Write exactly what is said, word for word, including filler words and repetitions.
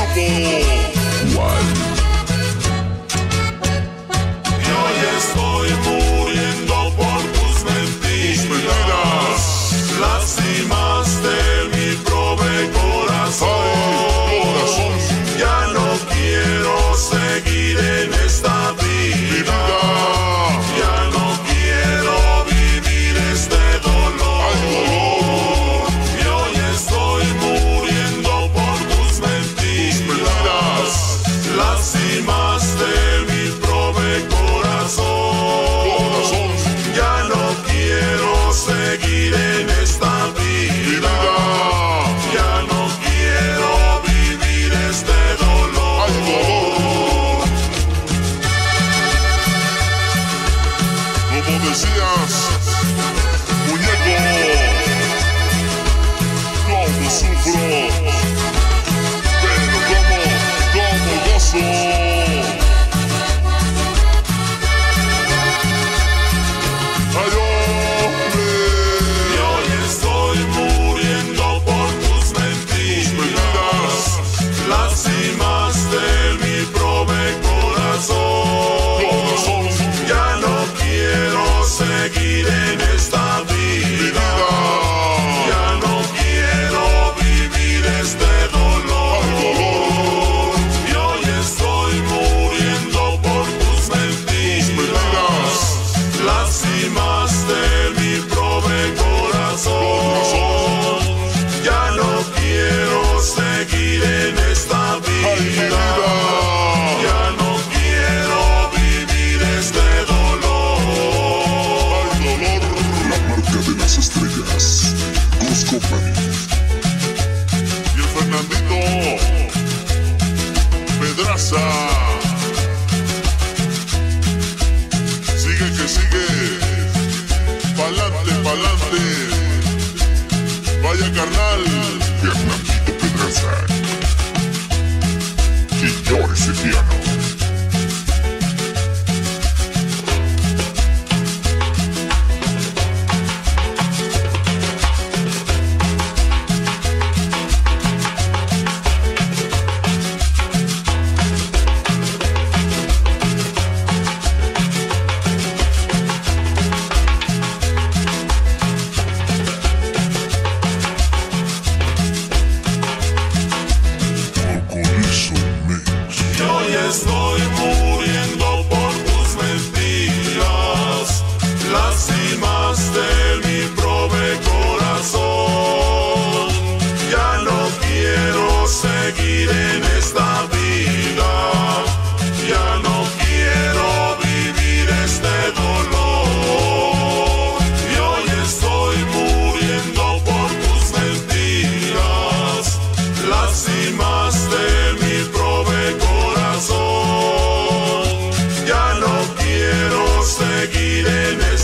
papo. ¿Cuál? Y hoy estoy muriendo por tus mentiras. Lastimaste mi pobre corazón. Ay, corazón. Ya no quiero seguir en esta vida. Ya no quiero vivir este dolor. Ay, dolor. Y hoy estoy muriendo por tus mentiras. Lastimaste mi pobre corazón. Corazón. Ya no quiero seguir en esta vida. Ya no quiero vivir este dolor. Ay, dolor. Como decías, muñeco, cómo sufro, pero cómo, cómo gozo. Ay, hombre. Y hoy estoy muriendo por tus mentiras. Lastimaste mi pobre corazón. Corazón. Ya no quiero seguir en esta vida. Ya no quiero vivir este dolor. Y hoy estoy muriendo por tus mentiras. Lastimaste mi pobre corazón. Ya no quiero seguir en esta Ay, mi vida. vida. Ya no quiero vivir este dolor. Ay, dolor. La marca de las estrellas. Ghost Company. Y el Fernandito Pedraza. Sigue que sigue. Pa'lante, pa'lante. Vaya carnal. Fernandito Pedraza. Y yo ese piano. Alcoholizo Mix. Y hoy estoy muriendo por tus mentiras. Lastimaste mi pobre corazón. Ya no quiero seguir en esta vida. Ya no quiero vivir este dolor. Y hoy estoy muriendo por tus mentiras. Lastimaste mi pobre corazón. Ya no quiero seguir en